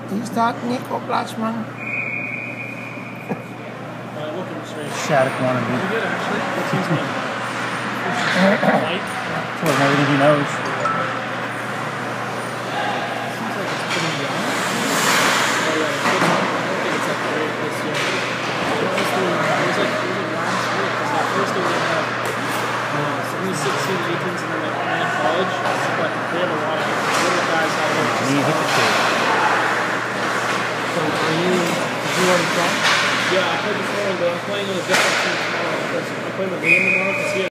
Is dat Nico Plaatsman? Shattuck wanted me. Pretty good, actually. What's his name? Mike? Told him everything he knows. Seems like it's pretty young. Oh, yeah, I don't think it's that great this year. It was like last year, because at first they would have 16, 18s, and then they went to college. But they have a lot of little guys out there. And he hit the kid. So did you already play? Yeah, I played before, but I'm playing on a different team tomorrow. Because I'm playing with Liam tomorrow, because he